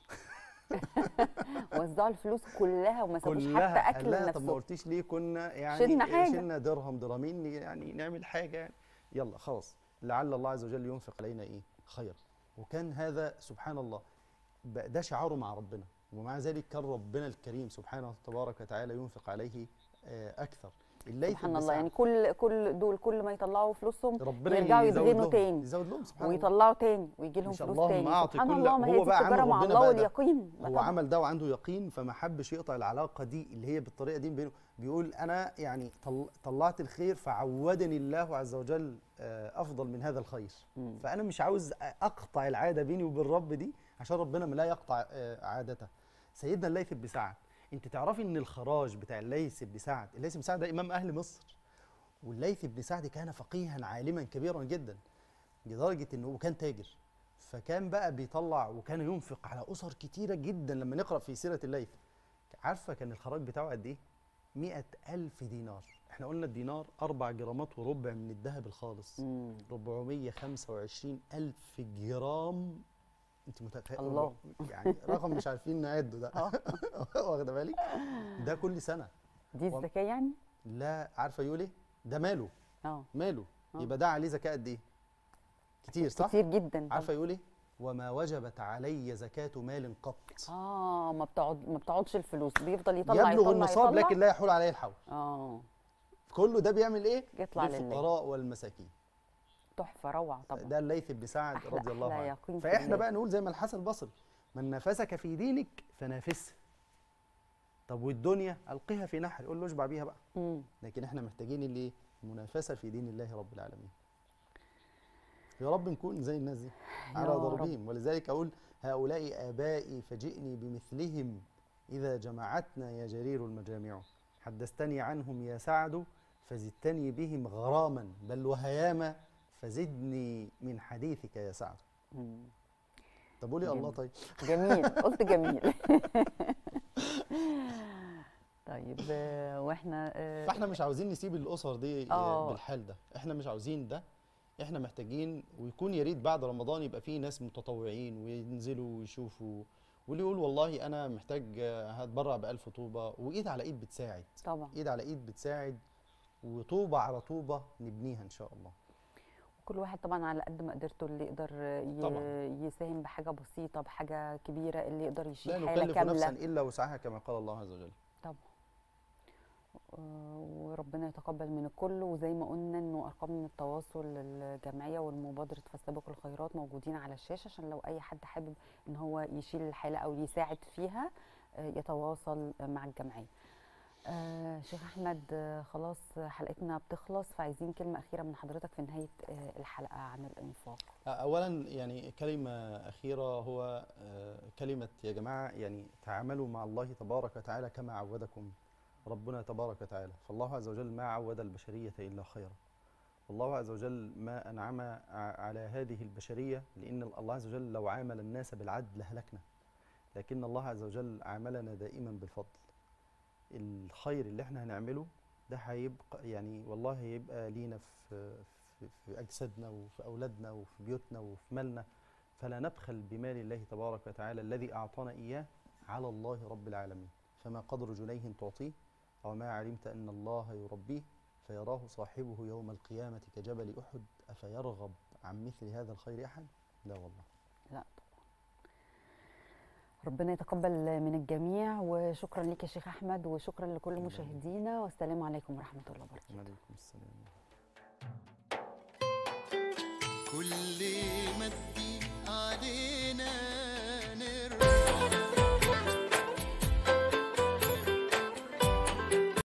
وزعوا الفلوس كلها وما سابوش حتى كلها. اكل قال لها طب ما لنفسهم. قلتيش ليه؟ كنا يعني شلنا حاجة. شلنا درهم درهمين يعني نعمل حاجه يعني. يلا خلاص، لعل الله عز وجل ينفق علينا ايه خير. وكان هذا سبحان الله بقى ده شعاره مع ربنا، ومع ذلك كان ربنا الكريم سبحانه تبارك وتعالى ينفق عليه آه، اكثر. الليث سبحان بن الله، سعد يعني كل كل دول كل ما يطلعوا فلوسهم ربنا يرجعوا يزود يدغنوا لهم، تاني يزود لهم سبحان الله. ويطلعوا تاني ويجي لهم مش فلوس اللهم تاني. أعطي سبحان كل- الله، ما هو هي دي بقى عمل التجاره مع ربنا الله بقى ده. واليقين. هو طبعاً. عمل ده وعنده يقين، فما حبش يقطع العلاقه دي اللي هي بالطريقه دي بينه. بيقول انا يعني طل- طلعت الخير فعودني الله عز وجل آه، افضل من هذا الخير. مم. فانا مش عاوز اقطع العاده بيني وبين الرب دي، عشان ربنا لا يقطع آه، عادته. سيدنا الليث بن سعد، انت تعرفي ان الخراج بتاع الليث بن سعد، الليث بن سعد ده امام اهل مصر، والليث بن سعد كان فقيها عالما كبيرا جدا لدرجه انه كان تاجر. فكان بقى بيطلع وكان ينفق على اسر كتيره جدا. لما نقرا في سيره الليث، عارفه كان الخراج بتاعه قد ايه؟ مئة ألف دينار. احنا قلنا الدينار أربع جرامات وربع من الذهب الخالص. مم. أربعمية وخمسة وعشرين ألف جرام. انت متخيل؟ الله. يعني رقم مش عارفين نعده ده. واخده بالك؟ ده كل سنه. دي و- الزكاه يعني؟ لا، عارفه يقول ايه؟ ده ماله اه ماله آه. يبقى ده عليه زكاه قد ايه؟ كتير صح؟ كتير جدا. عارفه يقول ايه؟ وما وجبت علي زكاه مال قط. اه ما بتقعد ما بتقعدش الفلوس، بيفضل يطلع يبلغ يطلع النصاب يطلع. لكن لا يحول عليه الحول. اه كله ده بيعمل ايه؟ يطلع لله. للفقراء والمساكين. تحفه روعه طبعا. ده الليث بن سعد أحلى- رضي الله أحلى عنه. يقين في فاحنا الله. بقى نقول زي ما الحسن البصري: من نافسك في دينك فنافسه. طب والدنيا القيها في نحر، قول له اشبع بيها بقى. مم. لكن احنا محتاجين اللي ايه؟ منافسه في دين الله رب العالمين. يا رب نكون زي الناس دي على يا رب. ضربهم. ولذلك اقول: هؤلاء ابائي فجئني بمثلهم اذا جمعتنا يا جرير المجامع. حدثتني عنهم يا سعد فزدتني بهم غراما، بل وهياما فزدني من حديثك يا سعد. مم. طب قولي الله. جميل. طيب جميل، قلت جميل. طيب آه، واحنا آه، فاحنا مش عاوزين نسيب الاسر دي آه. بالحال ده، احنا مش عاوزين ده. احنا محتاجين، ويكون يا ريت بعد رمضان يبقى فيه ناس متطوعين وينزلوا ويشوفوا، واللي يقول والله انا محتاج آه، هتبرع بألف طوبه، وايد على ايد بتساعد. طبعا ايد على ايد بتساعد، وطوبه على طوبه نبنيها ان شاء الله. كل واحد طبعا على قد ما قدرته، اللي يقدر ي- طبعاً. يساهم بحاجه بسيطه بحاجه كبيره، اللي يقدر لا يشيل حاله نكلف نفسا كامله. الا وسعها كما قال الله عز وجل. طبعا. آه، وربنا يتقبل من الكل. وزي ما قلنا انه ارقام التواصل الجمعيه والمبادره فاستبقوا الخيرات موجودين على الشاشه، عشان لو اي حد حابب ان هو يشيل الحاله او يساعد فيها آه، يتواصل مع الجمعيه. آه شيخ احمد، آه خلاص حلقتنا بتخلص، فعايزين كلمه اخيره من حضرتك في نهايه آه الحلقه عن الانفاق. اولا يعني كلمه اخيره، هو آه، كلمه يا جماعه يعني تعاملوا مع الله تبارك وتعالى كما عودكم ربنا تبارك وتعالى. فالله عز وجل ما عود البشريه الا خيرا. والله عز وجل ما انعم ع- على هذه البشريه، لان الله عز وجل لو عامل الناس بالعدل لهلكنا، لكن الله عز وجل عاملنا دائما بالفضل. الخير اللي احنا هنعمله ده هيبقى يعني والله هيبقى لينا في في, في اجسادنا وفي اولادنا وفي بيوتنا وفي مالنا. فلا نبخل بمال الله تبارك وتعالى الذي اعطانا اياه على الله رب العالمين. فما قدر جنيه تعطيه وما علمت ان الله يربيه فيراه صاحبه يوم القيامه كجبل احد افيرغب عن مثل هذا الخير احد؟ لا والله. لا طبعا. ربنا يتقبل من الجميع، وشكرا لك يا شيخ احمد، وشكرا لكل مشاهدينا، والسلام عليكم ورحمه الله وبركاته. وعليكم السلام. كل ما تضيق علينا